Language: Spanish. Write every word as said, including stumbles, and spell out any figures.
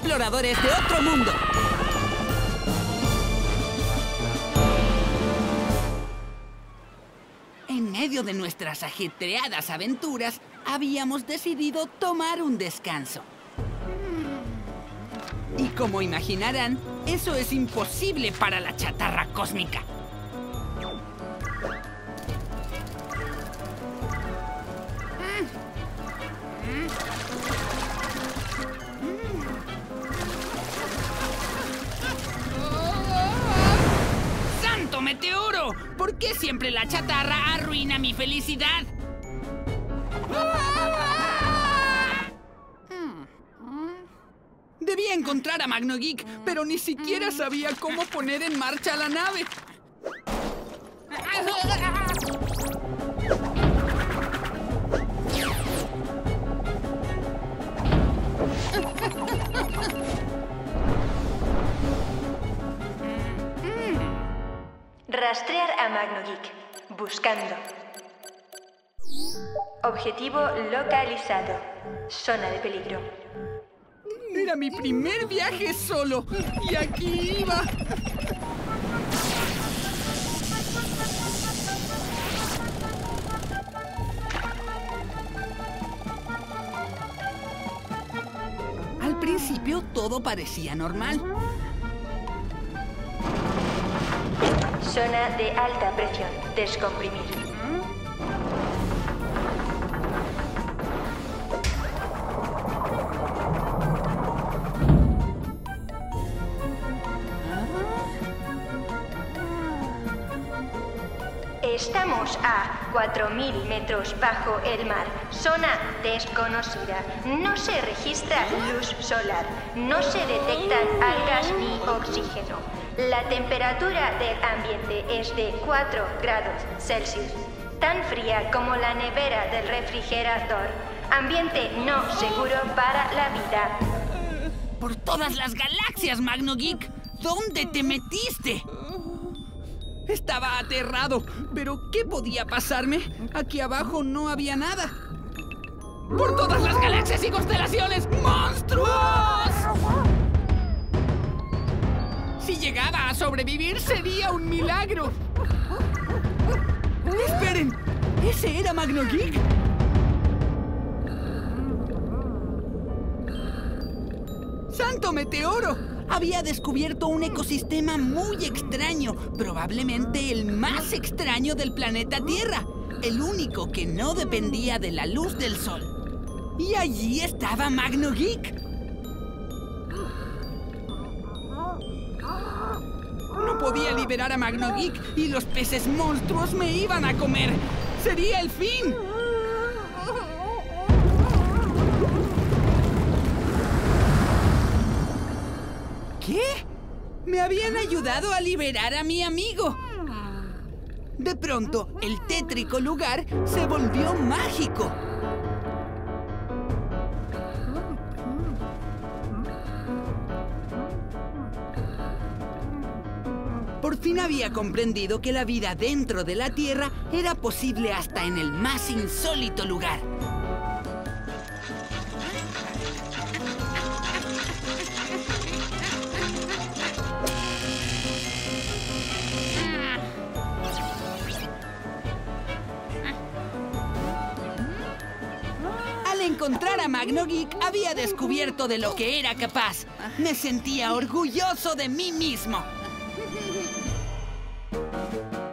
exploradores de otro mundo. En medio de nuestras ajetreadas aventuras, habíamos decidido tomar un descanso. Y como imaginarán, eso es imposible para la chatarra cósmica. ¡Santo meteoro! ¿Por qué siempre la chatarra arruina mi felicidad? Debía encontrar a MagnoGeek, pero ni siquiera sabía cómo poner en marcha la nave. Rastrear a MagnoGeek. Buscando. Objetivo localizado. Zona de peligro. Era mi primer viaje solo, y aquí iba. Al principio todo parecía normal. Zona de alta presión. Descomprimir. Estamos a cuatro mil metros bajo el mar. Zona desconocida. No se registra luz solar. No se detectan algas ni oxígeno. La temperatura del ambiente es de cuatro grados Celsius. Tan fría como la nevera del refrigerador. Ambiente no seguro para la vida. ¡Por todas las galaxias, MagnoGeek! ¿Dónde te metiste? Estaba aterrado, pero ¿qué podía pasarme? Aquí abajo no había nada. ¡Por todas las galaxias y constelaciones! ¡Monstruos! Si llegaba a sobrevivir, sería un milagro. ¡Esperen! ¿Ese era MagnoGeek? ¡Santo meteoro! Había descubierto un ecosistema muy extraño, probablemente el más extraño del planeta Tierra, el único que no dependía de la luz del sol. Y allí estaba MagnoGeek. No podía liberar a MagnoGeek y los peces monstruos me iban a comer. ¡Sería el fin! ¿Qué? Me habían ayudado a liberar a mi amigo. De pronto, el tétrico lugar se volvió mágico. Por fin había comprendido que la vida dentro de la Tierra era posible hasta en el más insólito lugar. Al encontrar a MagnoGeek, había descubierto de lo que era capaz. Me sentía orgulloso de mí mismo.